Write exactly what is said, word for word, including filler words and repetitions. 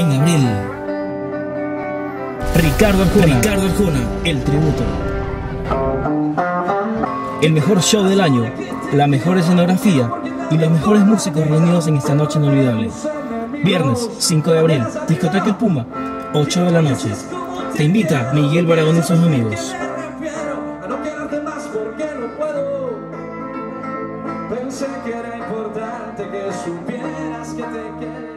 en abril. Ricardo Arjona, Ricardo Arjona, el tributo. El mejor show del año, la mejor escenografía y los mejores músicos reunidos en esta noche inolvidable. Viernes cinco de abril, Discoteca El Puma, ocho de la noche. Te invita Miguel Baragón y sus amigos. Pensé que era importante que supieras que te quiero.